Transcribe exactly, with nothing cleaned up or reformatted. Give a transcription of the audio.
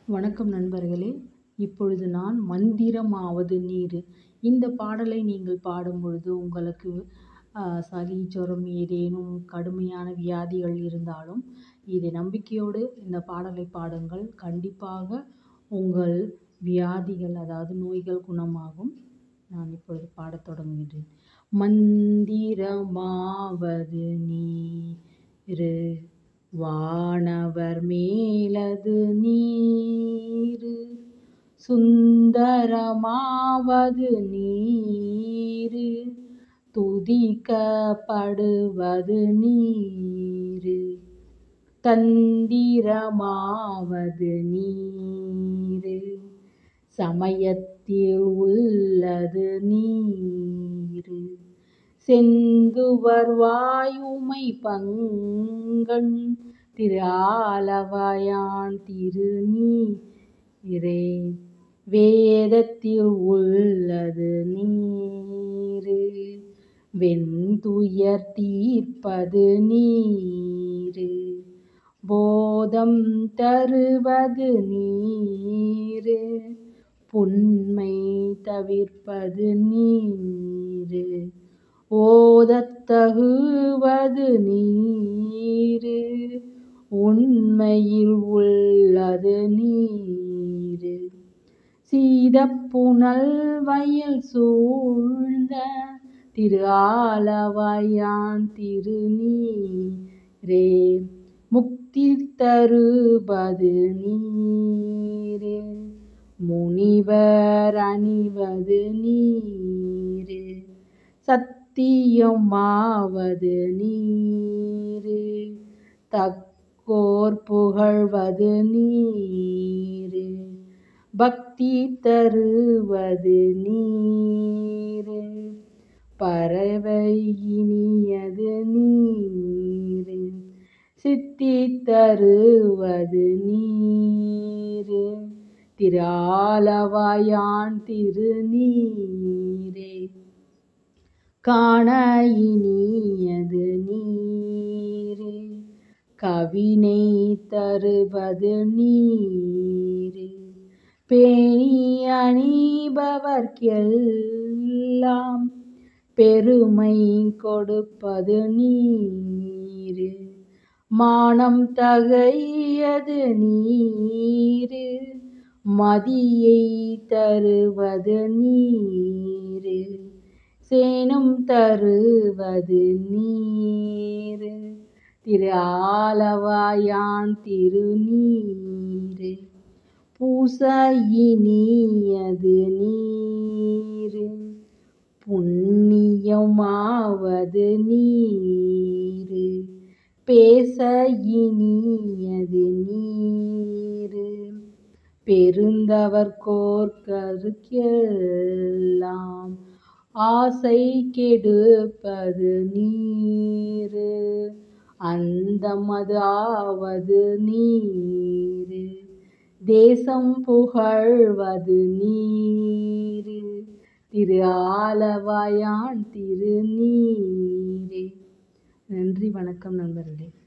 வணக்கம் நண்பர்களே. இப்பொழுது நான் மந்திரமாவது நீர் இந்த பாடலை நீங்கள் பாடும்பொழுது உங்களுக்கு சளி ஜுரம் ஏதேனும் கடுமையான வியாதிகள் இருந்தாலும் இதை நம்பிக்கையோடு இந்த பாடலை பாடுங்கள். கண்டிப்பாக உங்கள் வியாதிகள் அதாவது நோய்கள் குணமாகும். நான் இப்பொழுது பாடத் தொடங்குகின்றேன். மந்திரமாவது நீர் வானவர் மேலது நீர் சுந்தரமாவது நீர் துதிக்கப்படுவது நீர் தந்திரமாவது நீர் சமயத்தில் உள்ளது நீர் செந்துவர் வாயுமை பங்கன் திரு ஆலவாயான் திருநீரே வேதத்தில் உள்ளது நீர் வெந்துயர் தீர்ப்பது நீர் போதம் தருவது நீர் புன்மை தவிர்ப்பது நீர் ஓதத்தகுவது நீர் உண்மையில் உள்ளது நீர் சீதப்புனல் வயல் சூழ்ந்த திரு ஆலவாயான் திருநீரே முக்தி தருவது நீர் முனிவர் அணிவது நீர் சத்தியமாவது நீர் தக்கோர் புகழ்வது நீர் பக்தி தருவது நீர் பறவை இனியது நீர் சித்தி தருவது நீர் திரு ஆலவாயான் திருநீரே காண இனியது நீர் கவினை தருவது நீர் பேணி அணிபவர்க்கெல்லாம் பெருமை கொடுப்பது நீர் மானம் தகையது நீர் மதியை தருவது நீர் சேனும் தருவது நீர் திரு ஆலவாயான் திருநீர் பூச இனியது நீர் புண்ணியமாவது நீர் பேச இனியது நீர் பெருந்தவர் கோர்க்கருக்கெல்லாம் ஆசை கெடுப்பது நீர் அந்தமது ஆவது நீர் தேசம் புகழ்வது நீர் திரு ஆலவாயான் திருநீரே. நன்றி, வணக்கம் நண்பர்களே.